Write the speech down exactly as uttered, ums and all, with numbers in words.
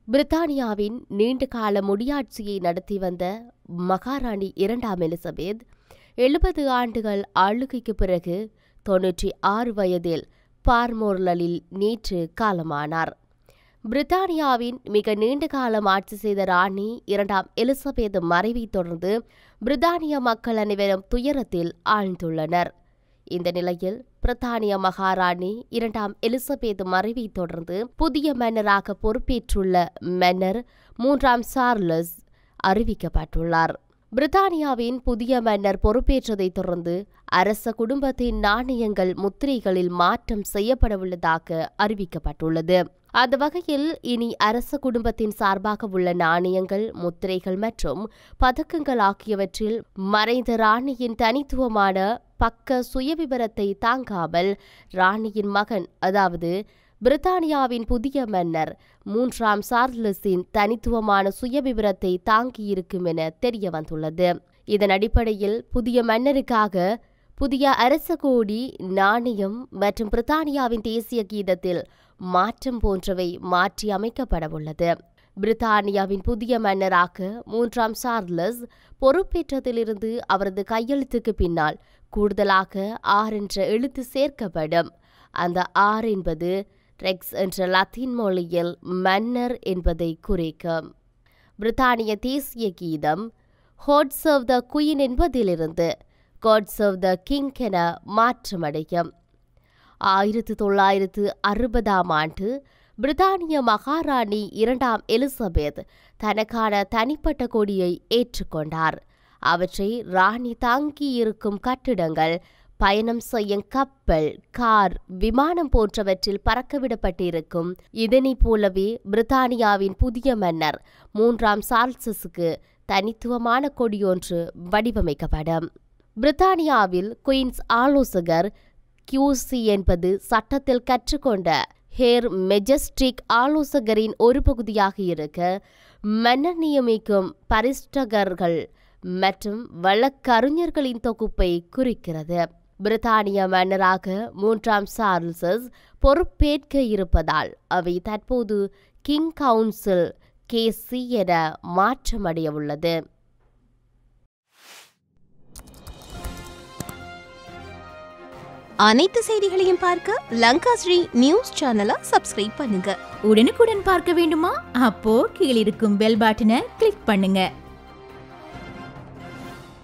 பிரித்தானியாவின் நீண்டகால முடியாட்சியை நடத்தி வந்த மகாராணி இரண்டாம் எலிசபெத் எழுபது ஆண்டுகள் ஆளுகைக்கு பிறகு தொன்னூற்றி ஆறு வயதில் பார்மோர்லில் நேற்று காலமானார். பிரித்தானியாவின் மிக நீண்ட காலம் ஆட்சி செய்த ராணி இரண்டாம் எலிசபெத் மறைவை தொடர்ந்து பிரித்தானிய மக்கள் அனைவரும் துயரத்தில் ஆழ்ந்துள்ளனர். இந்த நிலையில் பிரித்தானிய மகாராணி இரண்டாம் எலிசபெத் மறைவை தொடர்ந்து புதிய மன்னராக பொறுப்பேற்றுள்ள மன்னர் மூன்றாம் சார்லஸ் அறிவிக்கப்பட்டுள்ளார். பிரித்தானியாவின் புதிய மன்னர் பொறுப்பேற்றதை தொடர்ந்து அரச குடும்பத்தின் நாணயங்கள் முத்திரைகளில் மாற்றம் செய்யப்படவுள்ளதாக அறிவிக்கப்பட்டுள்ளது. அந்த வகையில் இனி அரச குடும்பத்தின் சார்பாக உள்ள நாணயங்கள், முத்திரைகள் மற்றும் பதக்கங்கள் ஆகியவற்றில் மறைந்த ராணியின் தனித்துவமான பக்க சுயவிபரத்தை தாங்காமல் ராணியின் மகன், அதாவது பிரித்தானியாவின் புதிய மன்னர் மூன்றாம் சார்லஸின் தனித்துவமான சுயவிபரத்தை தாங்கியிருக்கும் என தெரிய வந்துள்ளது. இதன் அடிப்படையில் புதிய மன்னருக்காக புதிய அரச கோடி, நாணயம் மற்றும் பிரித்தானியாவின் தேசிய கீதத்தில் மாற்றம் போன்றவை மாற்றி அமைக்கப்படவுள்ளது. பிரித்தானியாவின் புதிய மன்னராக மூன்றாம் சார்லஸ் பொறுப்பேற்றதிலிருந்து அவரது கையெழுத்துக்கு பின்னால் கூடுதலாக ஆர் என்ற எழுத்து சேர்க்கப்படும். அந்த ஆர் என்பது ரெக்ஸ் என்ற லத்தீன் மொழியில் மன்னர் என்பதை குறிக்கும். பிரித்தானிய தேசிய கீதம் God Save the Queen என்பதிலிருந்து God Save the King என மாற்றமடையும். ஆயிரத்து தொள்ளாயிரத்து அறுபதாம் ஆண்டு பிரித்தானிய மகாராணி இரண்டாம் எலிசபெத் தனக்கான தனிப்பட்ட கொடியை ஏற்றுக்கொண்டார். அவற்றை ராணி தாங்கியிருக்கும் கட்டிடங்கள், பயணம் செய்யும் கப்பல், கார், விமானம் போன்றவற்றில் பறக்கவிடப்பட்டிருக்கும். இதனைப் போலவே பிரித்தானியாவின் புதிய மன்னர் மூன்றாம் சார்ல்ஸுக்கு தனித்துவமான கொடியொன்று வடிவமைக்கப்படும். பிரித்தானியாவில் குயின்ஸ் ஆலோசகர் கியூசி என்பது சட்டத்தில் கற்றுக்கொண்ட ஹேர் மெஜஸ்டிக் ஆலோசகரின் ஒரு பகுதியாக இருக்க மன்னர் நியமிக்கும் பரிஸ்டகர்கள் மற்றும் வழக்கறிஞர்களின் தொகுப்பை குறிக்கிறது. பிரித்தானிய மன்னராக மூன்றாம் சார்ல்ஸ் பொறுப்பேற்க இருப்பதால் அவை தற்போது கிங் கவுன்சில் கேசி என மாற்றமடைய உள்ளது. அனைத்து செய்திகளையும் பார்க்க லங்காஸ்ரீ நியூஸ் சேனலை சப்ஸ்கிரைப் பண்ணுங்க. உடனுக்குடன் பார்க்க வேண்டுமா? அப்போ கீழிருக்கும் பெல் பட்டனை கிளிக் பண்ணுங்க.